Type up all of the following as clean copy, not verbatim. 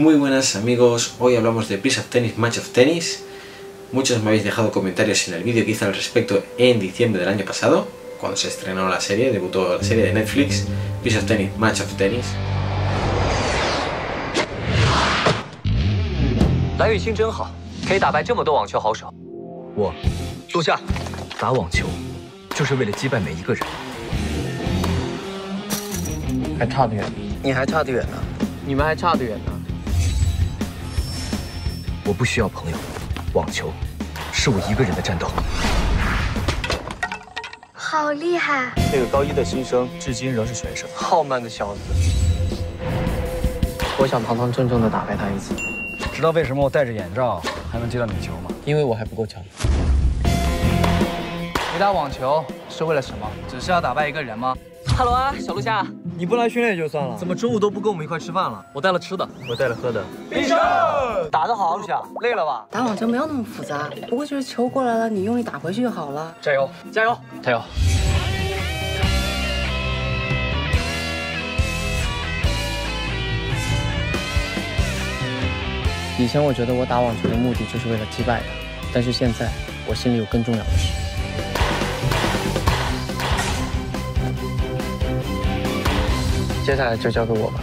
Muy buenas amigos, hoy hablamos de Piece of Tennis Match of Tennis. Muchos me habéis dejado comentarios en el vídeo que hice al respecto en diciembre del año pasado, cuando se estrenó la serie, debutó la serie de Netflix, Piece of Tennis Match of Tennis. 蓝雨欣真好，可以打败这么多网球好手。我，坐下。打网球，就是为了击败每一个人。 还差得远，你还差得远呢，你们还差得远呢。 我不需要朋友，网球是我一个人的战斗。 好厉害！ 那个高一的新生至今仍是选手，傲慢的小子。我想堂堂正正的打败他一次。 知道为什么我戴着眼罩还能接到你的球吗？ 因为我还不够强。 你打网球是为了什么？只是要打败一个人吗？ 哈喽啊，小龙虾， 你不来训练也就算了， 怎么中午都不跟我们一块吃饭了？ 我带了吃的， 我带了喝的。 必胜！打得好，陆夏，累了吧？ 打网球没有那么复杂，不过就是球过来了，你用力打回去就好了。 加油，加油，加油！ 以前我觉得我打网球的目的就是为了击败他，但是现在我心里有更重要的事。接下来就交给我吧。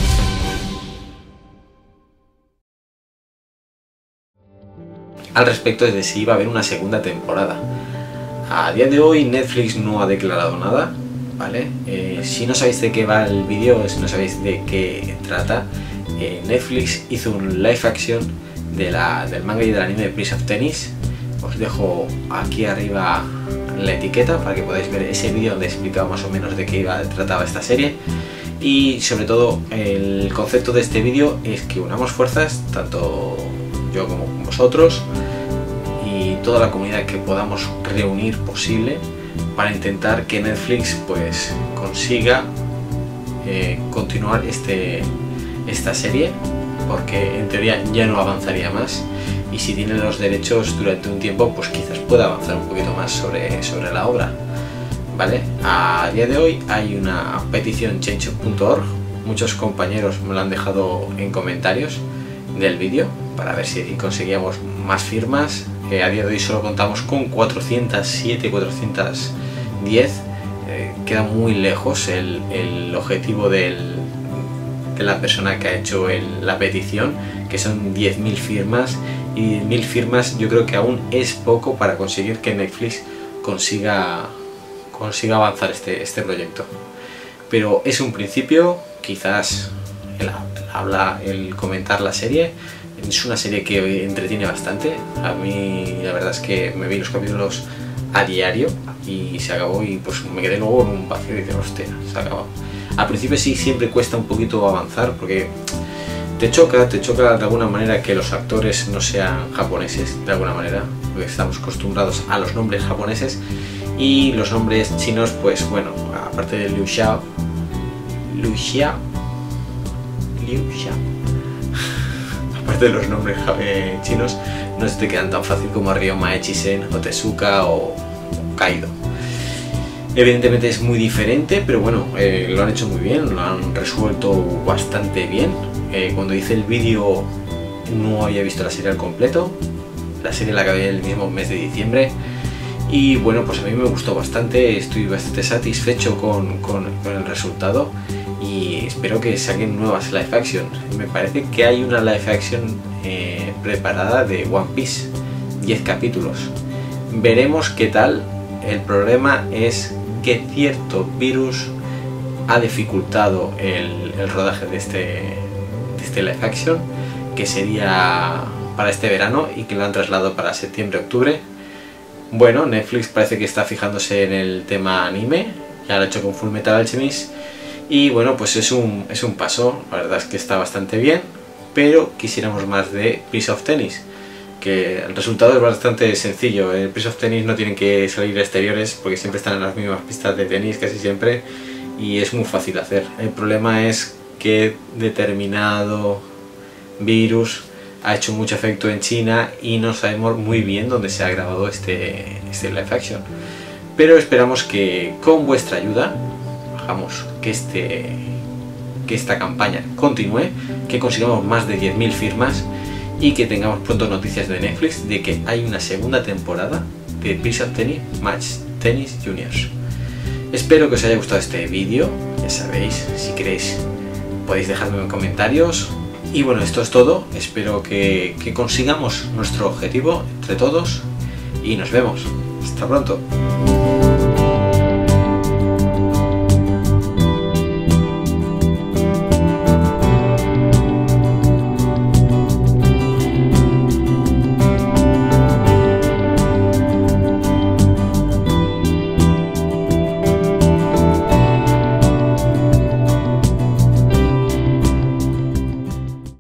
Al respecto de si iba a haber una segunda temporada. A día de hoy Netflix no ha declarado nada, ¿vale? Si no sabéis de qué va el vídeo, si no sabéis de qué trata, Netflix hizo un live action del manga y del anime de Piece of Tennis. Os dejo aquí arriba la etiqueta para que podáis ver ese vídeo donde explicaba más o menos de qué trataba esta serie. Y sobre todo el concepto de este vídeo es que unamos fuerzas, tanto yo como vosotros y toda la comunidad que podamos reunir posible, para intentar que Netflix pues consiga continuar esta serie, porque en teoría ya no avanzaría más, y si tiene los derechos durante un tiempo pues quizás pueda avanzar un poquito más sobre la obra, ¿vale? A día de hoy hay una petición change.org, muchos compañeros me lo han dejado en comentarios del vídeo para ver si conseguíamos más firmas. A día de hoy solo contamos con 407, 410, queda muy lejos el objetivo de la persona que ha hecho la petición, que son 10.000 firmas, y 10.000 firmas yo creo que aún es poco para conseguir que Netflix consiga avanzar este proyecto. Pero es un principio, quizás el comentar la serie. Es una serie que entretiene bastante. A mí la verdad es que me vi los capítulos a diario y se acabó, y pues me quedé luego en un vacío y dije, hostia, se acabó. Al principio sí, siempre cuesta un poquito avanzar porque te choca de alguna manera que los actores no sean japoneses, de alguna manera, porque estamos acostumbrados a los nombres japoneses, y los nombres chinos, pues bueno, aparte de Liu Xiao, aparte de los nombres chinos, no se te quedan tan fácil como Ryoma Echizen o Tezuka o Kaido. Evidentemente es muy diferente, pero bueno, lo han hecho muy bien, lo han resuelto bastante bien. Cuando hice el vídeo no había visto la serie al completo, la serie la acabé el mismo mes de diciembre, y bueno, pues a mí me gustó bastante, estoy bastante satisfecho con el resultado, y espero que saquen nuevas live action. Me parece que hay una live action preparada de One Piece, 10 capítulos. Veremos qué tal. El problema es que cierto virus ha dificultado el rodaje de este live action, que sería para este verano y que lo han trasladado para septiembre-octubre. Bueno, Netflix parece que está fijándose en el tema anime, ya lo ha hecho con Fullmetal Alchemist, y bueno, pues es un paso. La verdad es que está bastante bien, pero quisiéramos más de Piece of Tennis, que el resultado es bastante sencillo. En Piece of Tennis no tienen que salir exteriores porque siempre están en las mismas pistas de tenis casi siempre, y es muy fácil hacer. El problema es que determinado virus ha hecho mucho efecto en China y no sabemos muy bien dónde se ha grabado este live action, pero esperamos que con vuestra ayuda hagamos que que esta campaña continúe, que consigamos más de 10.000 firmas y que tengamos pronto noticias de Netflix de que hay una segunda temporada de Pearson Match Tennis Juniors. Espero que os haya gustado este vídeo, ya sabéis, si queréis podéis dejarme en comentarios. Y bueno, esto es todo, espero que consigamos nuestro objetivo entre todos y nos vemos. Hasta pronto.